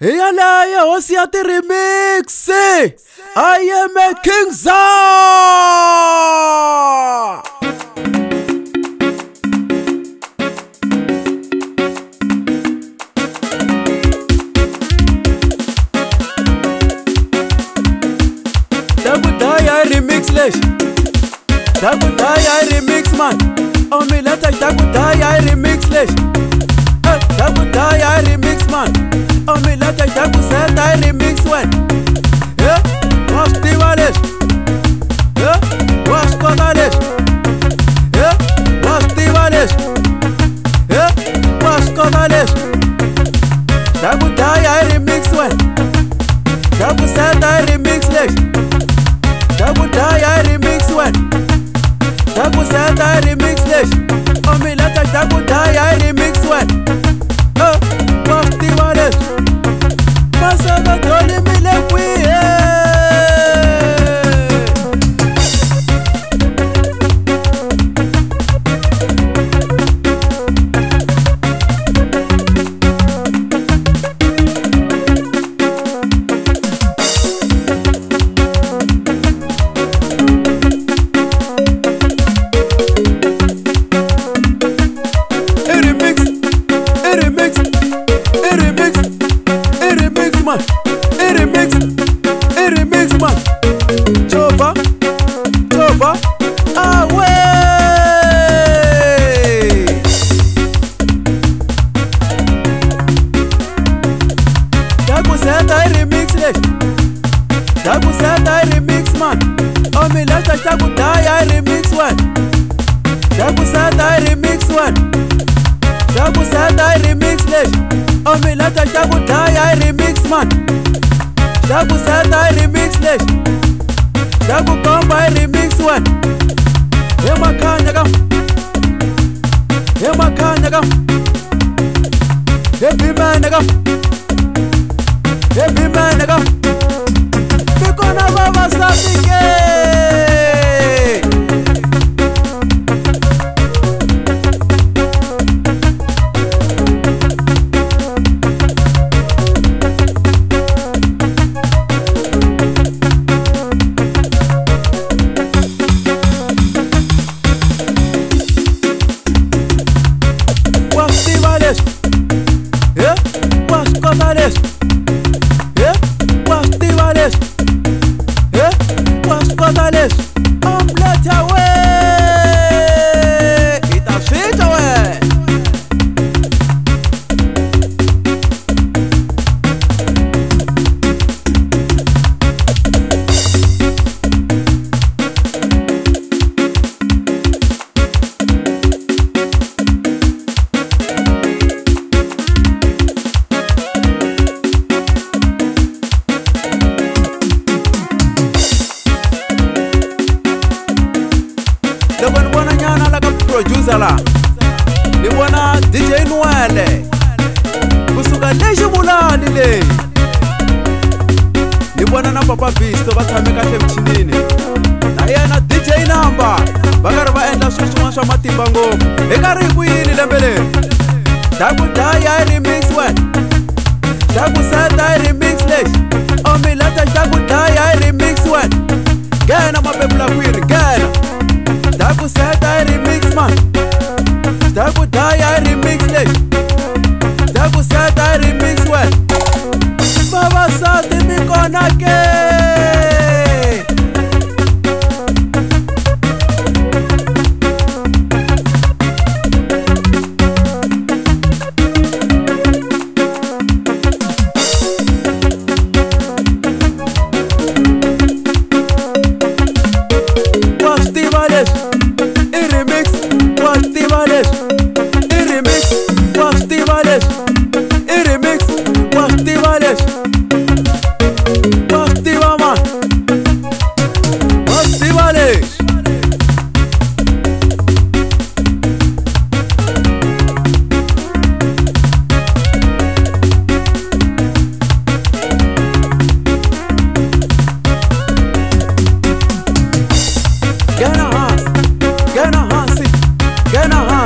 Eyalaye osiyati remix. I am a King Za. Takudaya remix lesh. Takudaya remix man. Omilata takudaya remix lesh. Takudaya remix man. Omilata takuseta remix one. Was Tivales. Was Cotales. Was Tivales. Was Cotales. Takudaya remix one. Takuseta remix lesh. Takudaya remix one. Takuseta remix lesh. Omilata takudaya remix one. Was Tivales. Masaka doli mile kwiye. Remix man. Chova, away. Takuseta remix lesh. Takuseta remix man. Omilata takudaya remix one. Takuseta remix one. Takuseta remix lesh. Omilata takudaya remix man. Takuseta remix lesh. Takukomba remix one. Emakanya kam. Emakanya kam. Ebimana kam. Ebimana kam. Bikona baba sapike. Producer la ni wana DJ Nwele kusuka leshi mulani le ni wana na Papa Visto batshame kahle mchinini na yena DJ Namba bakari va endla swin'wana swa matimba ngopfu eka riku yini lembele Takudaya remix one. Takuseta remix lesh. Omilata takudaya remix one. Gena mapepula kwiri gena Takuseta remix man. Takudaya remix lesh. Takuseta remix one. Baba sati mikona ke.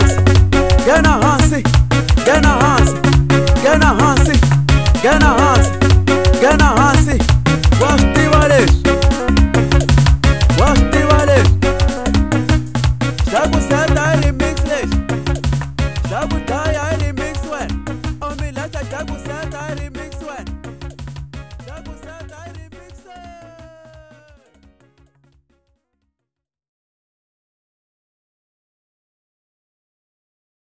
Gana Hansi, nghena hansi